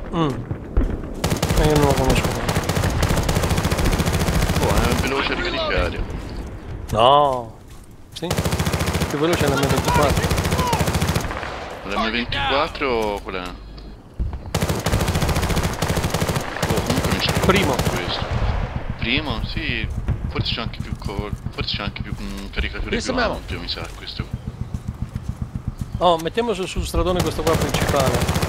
Ma io non lo conosco. Oh, è veloce a ricaricare. No. Sì? Più veloce è l'M24. L'M24 o quella? Oh, comunque mi sembra Primo. questo. Primo? Sì, forse c'è anche più forse c'è anche più caricatore più ampio, mi sa, questo. Oh, mettiamo sul stradone questo qua principale.